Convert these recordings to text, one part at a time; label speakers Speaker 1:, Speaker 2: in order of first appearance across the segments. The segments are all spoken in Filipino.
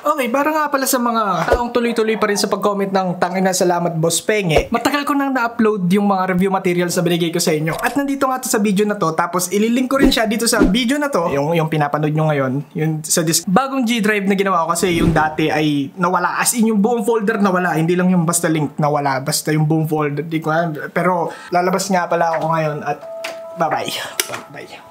Speaker 1: Okay, para nga pala sa mga taong tuloy-tuloy pa rin sa pag-comment ng tangina salamat Boss Penge. Matagal ko nang na-upload yung mga review materials na binigay ko sa inyo. At nandito nga to sa video na to. Tapos ililink ko rin siya dito sa video na to. Yung pinapanood nyo ngayon. Yung sa bagong G-Drive na ginawa ko kasi yung dati ay nawala. As in yung buong folder nawala. Hindi lang yung basta link nawala. Basta yung buong folder. Di ko alam. Pero lalabas nga pala ako ngayon at bye-bye. Bye-bye.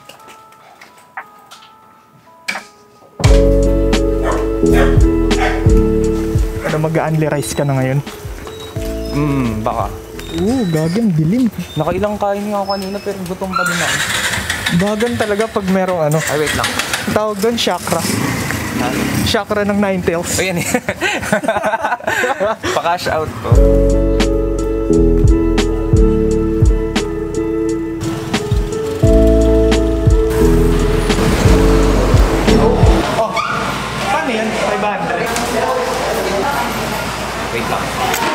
Speaker 1: Para mag-unli-rice ka na ngayon?
Speaker 2: Baka.
Speaker 1: Gagang dilim.
Speaker 2: Nakailang kain nga ako kanina pero gutom pa din ako.
Speaker 1: Bagan talaga pag merong ano.
Speaker 2: Ay, wait lang.
Speaker 1: Tawag doon, chakra.
Speaker 2: Ha?
Speaker 1: Chakra ng Ninetales.
Speaker 2: O yan eh. Pa-cash out ko.
Speaker 1: Paano yan? 500.
Speaker 2: Wait lang.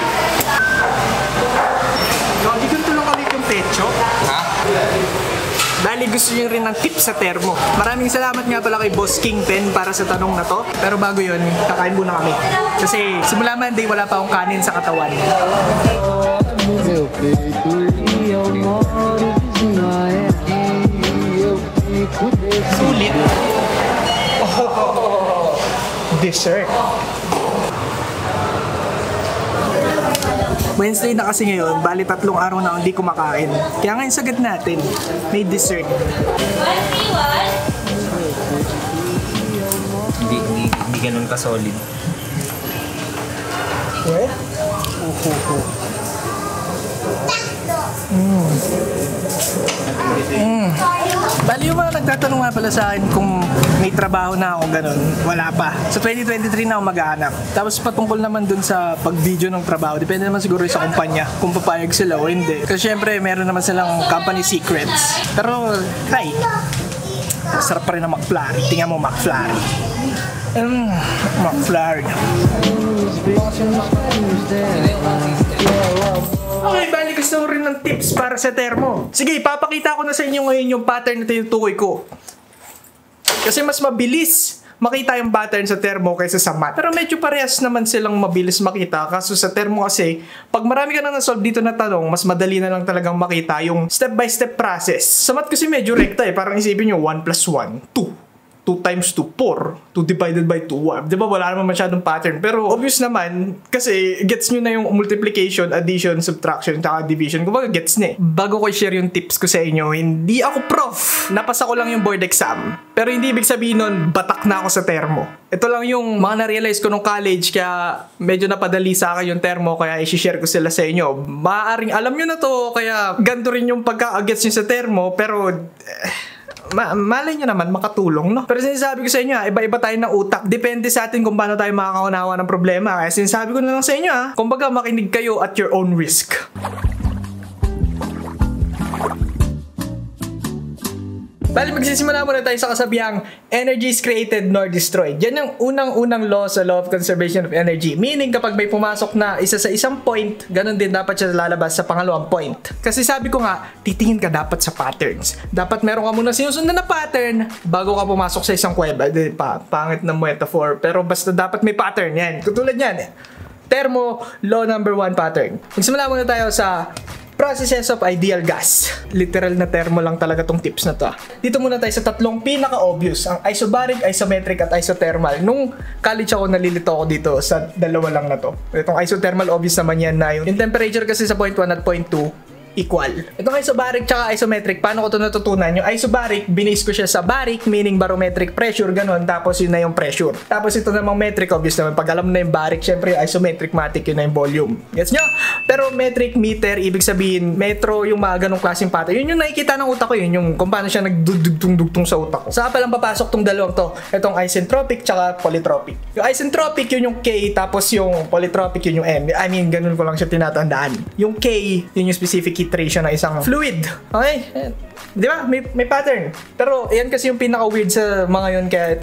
Speaker 1: Hindi ko tulong kami yung pecho.
Speaker 2: Ha?
Speaker 1: Dahil gusto nyo rin ng tips sa termo. Maraming salamat nga pala kay Boss Kingpen para sa tanong na to. Pero bago yun, kakain muna kami. Kasi simula Monday wala pa akong kanin sa katawan. Sulit. Dessert. Wednesday na kasi ngayon, bali 3 araw na hindi kumakain. Kaya ngayon sagad natin, may dessert.
Speaker 2: Hindi ganun ka-solid.
Speaker 1: What? Bali yung mga nagtatanong nga pala sa akin kung may trabaho na ako ganun, wala pa. Sa 2023 na ako mag-aanap. Tapos patungkol naman dun sa pag-video ng trabaho, depende naman siguro sa kumpanya kung papayag sila o hindi. Kasi syempre meron naman silang company secrets. Pero try. Sarap pa rin ang McFlurry. Tingnan mo McFlurry. McFlurry. Okay, bali gusto ko rin ng tips para sa termo. Sige, papakita ko na sa inyo ngayon yung pattern na tinutukoy ko. Kasi mas mabilis makita yung pattern sa termo kaysa sa mat. Pero medyo parehas naman silang mabilis makita. Kaso sa termo kasi, pag marami ka na na-solve dito na tanong, mas madali na lang talagang makita yung step-by-step process. Sa mat kasi medyo rekta eh. Parang isipin nyo, 1 plus 1, 2. 2 times 2, 4. 2 divided by 2. Di ba wala naman masyadong pattern? Pero obvious naman, kasi gets nyo na yung multiplication, addition, subtraction, tsaka division. Kumbaga gets na eh. Bago ko i-share yung tips ko sa inyo, hindi ako prof. Napasa ko lang yung board exam. Pero hindi ibig sabihin nun, batak na ako sa termo. Ito lang yung mga na-realize ko nung college, kaya medyo napadali sa akin yung termo, kaya i-share ko sila sa inyo. Maaaring alam nyo na to, kaya ganito rin yung pagka-gets nyo sa termo, pero malay nyo naman makatulong, no? Pero sinasabi ko sa inyo, iba-iba tayo ng utak. Depende sa atin kung paano tayo makakaunawa ng problema. Kaya sinasabi ko na lang sa inyo, kumbaga makinig kayo at your own risk. Bali, magsisimula muna tayo sa kasabihang energy is created nor destroyed. Yan yung unang-unang law sa law of conservation of energy. Meaning, kapag may pumasok na isa sa isang point, ganun din dapat siya lalabas sa pangalawang point. Kasi sabi ko nga, titingin ka dapat sa patterns. Dapat meron ka muna sinusundan na pattern bago ka pumasok sa isang kuweba. Pangit na metaphor. Pero basta dapat may pattern yan. Katulad yan. Termo, law number 1 pattern. Magsimula muna tayo sa processes of ideal gas. Literal na termo lang talaga tong tips na to. Dito muna tayo sa tatlong pinaka-obvious. Ang isobaric, isometric, at isothermal. Nung college ako, nalilito ako dito sa dalawa lang na to. Itong isothermal, obvious naman yan na yung temperature kasi sa point 1 at point 2 equal. Itong isobaric tsaka isometric, paano ko ito natutunan? Yung isobaric, binase ko siya sa baric, meaning barometric pressure, ganun. Tapos yun na yung pressure. Tapos ito namang metric, obvious naman. Pag alam na yung baric, syempre isometric matic, yun na yung volume. Gets nyo? Pero metric, meter, ibig sabihin, metro, yung mga ganong klaseng pattern. Yun yung nakikita ng utak ko, yun yung kung paano siya nagdugtong-dugtong sa utak ko. Saka palang papasok tong dalawang to. Itong isentropic tsaka polytropic. Yung isentropic, yun yung K, tapos yung polytropic, yun yung M. I mean, ganun ko lang siya tinatandaan. Yung K, yun yung specific heat ratio ng isang fluid. Okay? Di ba? May pattern. Pero yan kasi yung pinaka-weird sa mga yun, kaya ito yung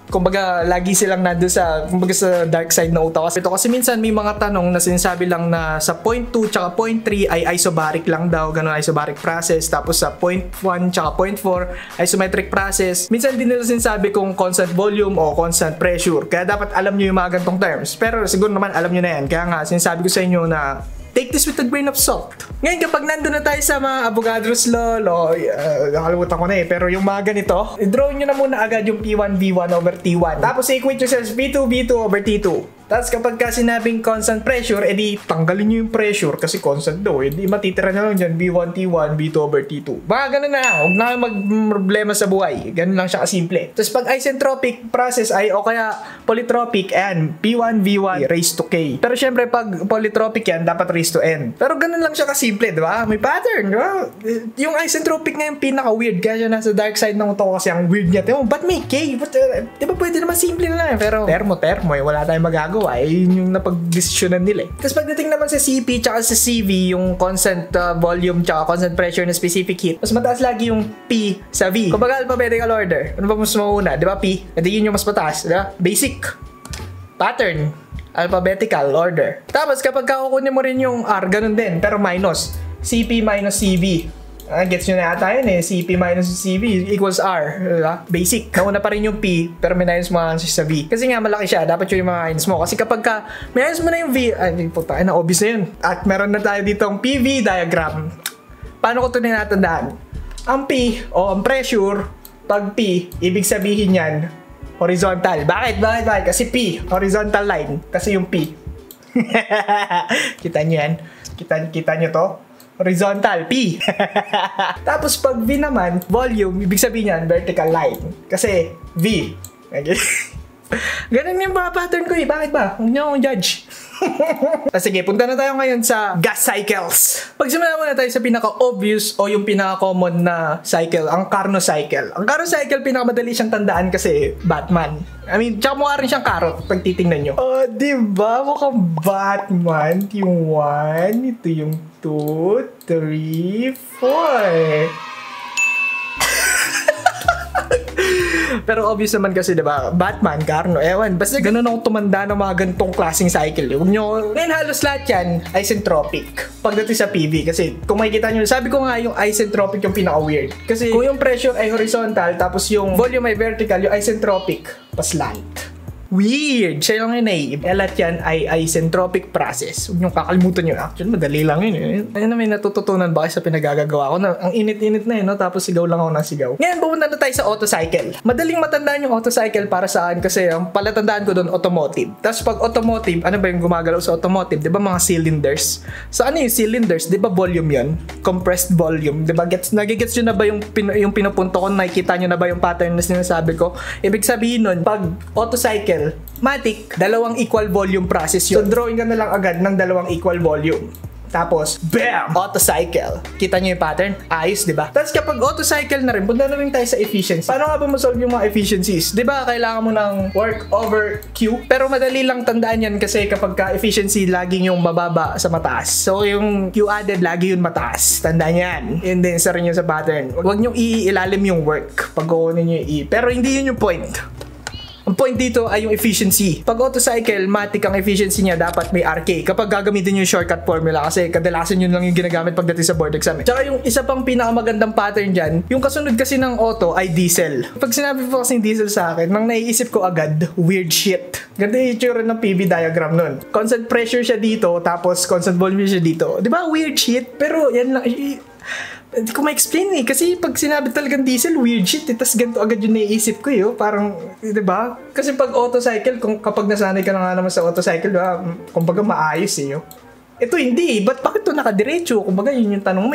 Speaker 1: kumbaga lagi silang nandun sa kumbaga sa dark side ng utak. Ito kasi minsan may mga tanong na sinasabi lang na sa point 2 tsaka point 3 ay isobaric lang daw, ganun isobaric process. Tapos sa point 1 tsaka point 4 isometric process. Minsan din nila sinasabi kung constant volume o constant pressure. Kaya dapat alam nyo yung mga gantong terms. Pero siguro naman alam nyo na yan. Kaya nga sinasabi ko sa inyo na take this with a grain of salt. Ngayon, kapag nandun na tayo sa mga Avogadro's Law, nakalimutan ko na pero yung mga ganito, i-draw nyo na muna agad yung P1 V1 over T1. Tapos equate nyo sa V2 V2 over T2. Tapos kapag ka sinabing constant pressure, edi tanggalin nyo yung pressure kasi constant daw. Edi matitira na lang dyan V1 T1, V2 over T2. Mga ganun na. Huwag na kayong mag-problema sa buhay. Ganun lang siya kasimple. Tapos pag isentropic process ay o kaya polytropic, and P1 V1 raised to K. Pero syempre pag polytropic yan, dapat raised to N. Pero ganun lang siya kasimple, di ba? May pattern, di ba? Yung isentropic nga yung pinaka-weird. Kaya siya nasa dark side ng utak kasi ang weird niya. Ba't may K? Di ba pwede naman simple na lang? Pero termo wala tayong magagawa. Yun yung napag-desisyonan nila. Tapos pagdating naman sa CP tsaka sa CV, yung constant volume tsaka constant pressure na specific heat, mas mataas lagi yung P sa V. Kumbaga alphabetical order. Ano ba mas mauna? Di ba P? Edi yun yung mas mataas. Di ba? Basic. Pattern. Alphabetical order. Tapos kapag kukunin mo rin yung R, ganun din. Pero minus. CP minus CV. Gets nyo na yata yun CP minus CV equals R. Basic. Nauna pa rin yung P, pero minus mo sa V. Kasi nga malaki siya, dapat yung minus mo. Kasi kapag minus mo na yung V, puta, obvious na yun. At meron na tayo dito ang PV diagram. Paano ko ito ninatandaan? Ang P, o ang pressure, pag P, ibig sabihin yan, horizontal. Bakit? Kasi P, horizontal line. Kasi yung P. Kita nyo yan? Kita nyo to? Horizontal, P. Tapos pag V naman, volume, ibig sabihin yan, vertical line. Kasi V. Ganun yung mga pattern ko Bakit ba? Huwag niyo akong judge. Sige, punta na tayo ngayon sa gas cycles. Pagsimula muna tayo sa pinaka-obvious o yung pinaka-common na cycle, ang Carnot cycle. Ang Carnot cycle, pinakamadali siyang tandaan kasi Batman. I mean, tsaka mukha rin siyang carrot pag titingnan nyo. Oh, diba? Mukhang Batman. Yung 1, ito yung 2, 3, 4. Pero obvious naman kasi, diba? Batman, Carnot, ewan. Basta ganun ako tumanda ng mga ganitong klaseng cycle. Huwag nyo, ngayon halos lahat yan, isentropic. Pagdating sa PV. Kasi kung makikita nyo, sabi ko nga yung isentropic yung pinaka-weird. Kasi kung yung pressure ay horizontal, tapos yung volume ay vertical, yung isentropic, paslant. Weird! Siya lang yun lahat yan ay isentropic process. Huwag niyong kakalimutan yun. Actually, madali lang yun. Ayun na may natututunan ba kayo sa pinagagagawa ko? Ang init-init na no? Tapos sigaw lang ako ng sigaw. Ngayon, pumunta na tayo sa auto cycle. Madaling matandaan yung auto cycle para saan kasi ang palatandaan ko doon, automotive. Tapos pag automotive, ano ba yung gumagalaw sa automotive? Diba mga cylinders? So ano yung cylinders? Diba volume yun? Compressed volume. Diba nagigets nyo na ba yung pinupunto ko? Nakikita nyo na ba yung pattern na sinasabi ko? Ibig sabihin nun, pag auto cycle, matic, dalawang equal volume process yun. So, drawing ka na lang agad ng dalawang equal volume. Tapos, BAM! Auto cycle. Kita nyo yung pattern? Ayos, diba? Tapos kapag auto cycle na rin, punta na rin tayo sa efficiency. Paano nga ba masolve yung mga efficiencies? Diba, kailangan mo ng work over Q? Pero madali lang tandaan yan kasi kapag ka-efficiency, laging yung mababa sa mataas. So, yung Q added, lagi yung mataas. Tandaan yan. Yun din, isa rin yun sa pattern. Huwag nyo iilalim yung work pag kukunin nyo yung E. Pero hindi yun yung point. Ang point dito ay yung efficiency. Pag auto cycle, matic ang efficiency niya dapat may RK. Kapag gagamitin yung shortcut formula kasi kadalasan yun lang yung ginagamit pagdating sa board exam. Tsaka yung isa pang pinakamagandang pattern dyan, yung kasunod kasi ng auto ay diesel. Pag sinabi po kasi diesel sa akin, nang naiisip ko agad, weird shit. Ganda yung itsura ng PV diagram nun. Constant pressure siya dito, tapos constant volume siya dito. Di ba weird shit? Pero yan lang, hindi ko ma-explain kasi pag sinabi talagang diesel, weird shit tas ganito agad yung naiisip ko parang, diba? Kasi pag auto cycle, kapag nasanay ka na nga naman sa auto cycle, diba? Kumbaga maayos ito hindi bakit ito nakadiretso? Kumbaga yun yung tanong mo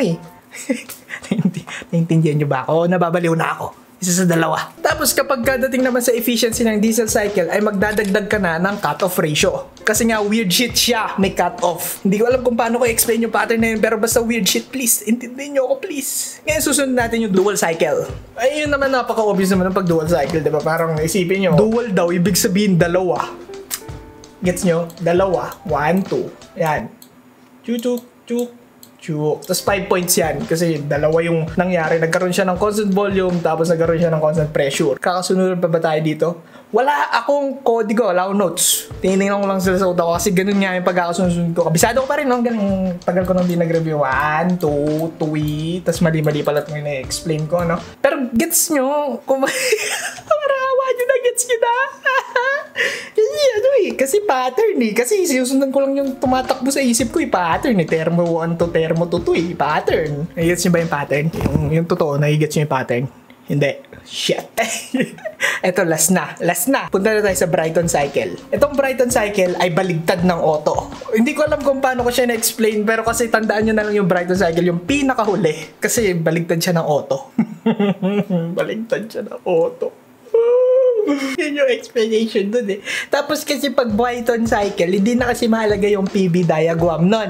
Speaker 1: Naintindihan nyo ba ako? Nababaliw na ako. Isa sa dalawa. Tapos kapag dating naman sa efficiency ng diesel cycle ay magdadagdag ka na ng cut-off ratio. Kasi nga weird shit siya, may cut-off. Hindi ko alam kung paano ko explain yung pattern na yun, pero basta weird shit, please, intindihin nyo ako, please. Ngayon susunod natin yung dual cycle. Ay yun naman napaka-obvious naman ng pag dual cycle, diba? Parang isipin nyo, dual daw, ibig sabihin dalawa. Gets nyo? Dalawa. 1, 2. Yan. Chuk, chuk, chuk. Tapos 5 points yan kasi dalawa yung nangyari. Nagkaroon siya ng constant volume tapos nagkaroon siya ng constant pressure. Kakasunod pa ba tayo dito? Wala akong kodigo, wala akong notes. Tinignan ko lang sila sa utak ko kasi ganun nga yung pagkakasunod ko. Kabisado ko pa rin, no? Ganun, tagal ko nang di nag-review. 1, 2, 3, tapos mali-mali pala itong ina-explain ko, no? Pero gets nyo, kung parawa nyo na, gets nyo na. Kasi pattern eh. Kasi sinusundan ko lang yung tumatakbo sa isip ko pattern eh. Thermo 1 to thermo 2 pattern. Nagigets nyo ba yung pattern? Yung totoo, nagigets nyo yung pattern? Hindi. Shit. Eto, last na. Punta na tayo sa Brighton cycle. Itong Brighton cycle ay baligtad ng auto. Hindi ko alam kung paano ko siya na-explain, pero kasi tandaan nyo na lang yung Brighton cycle, yung pinakahuli. Kasi baligtad siya ng auto. Baligtad siya ng auto. Yun yung explanation dun eh. Tapos kasi pag Brighton cycle, hindi na kasi mahalaga yung PV diagram nun.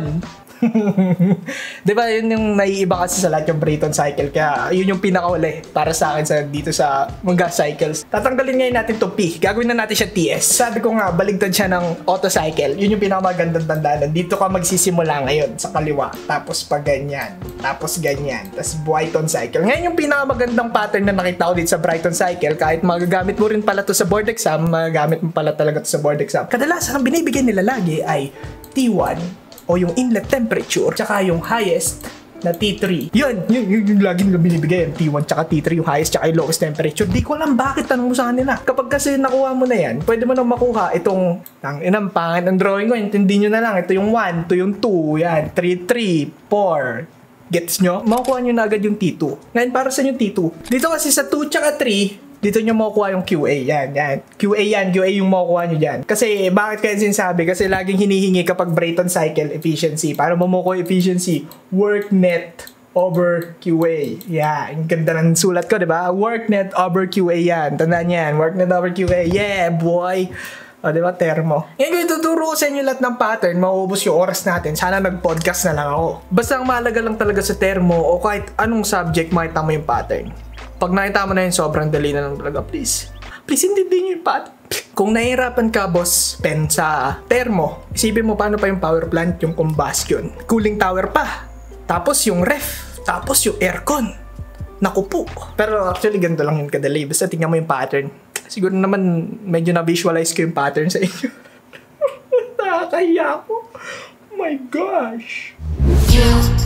Speaker 1: Diba yun yung naiiba kasi sa lahat yung Brighton cycle, kaya yun yung pinakauli para sa akin dito sa mga cycles. Tatanggalin ngayon natin to P, gagawin na natin siya TS. Sabi ko nga, baligtad siya ng auto cycle. Yun yung pinakamagandang tandaan. Dito ka magsisimula ngayon sa kaliwa, tapos pag ganyan, tapos ganyan, tapos Brighton cycle. Ngayon yung pinakamagandang pattern na nakita ko dito sa Brighton cycle, kahit magagamit mo rin pala to sa board exam, magagamit mo pala talaga to sa board exam. Kadalasan ang binibigay nila lagi ay T1 o yung inlet temperature, tsaka yung highest na T3. Yun lagi nila binibigay, yung T1 tsaka T3, yung highest tsaka yung lowest temperature. Di ko alam bakit, tanong mo sa kanila. Kapag kasi nakuha mo na yan, pwede mo nang makuha itong, inang pangit ang drawing ko, intindi nyo na lang, ito yung 1, ito yung 2, yan, 3, 4. Gets nyo? Makukuha nyo na agad yung T2. Ngayon, para sa yung T2? Dito kasi sa 2 tsaka 3, dito nyo makukuha yung QA. Yan. QA yung makukuha nyo dyan. Kasi, bakit kaya sinasabi? Kasi laging hinihingi kapag Brighton cycle efficiency. Paano mo makukuha efficiency? Work net over QA. Yan. Ang ganda ng sulat ko, diba? Work net over QA yan. Tandaan yan. Work net over QA. Yeah, boy! O, diba? Thermo. Ngayon ko ituturo ko sa inyo lahat ng pattern, mauubos yung oras natin. Sana nag-podcast na lang ako. Basta ang mahalaga lang talaga sa thermo o kahit anong subject, makita mo yung pattern. Pag nakita mo na yun, sobrang dali na lang talaga. Please intindihin nyo yung pattern. Kung nahihirapan ka, boss, pen sa thermo, isipin mo paano pa yung power plant, yung combustion. Cooling tower pa. Tapos yung ref. Tapos yung aircon. Naku po. Pero actually, ganito lang yun kadali. Basta tingnan mo yung pattern. Siguro naman, medyo na-visualize ko yung pattern sa inyo. Nakakahiya ko. Oh my gosh.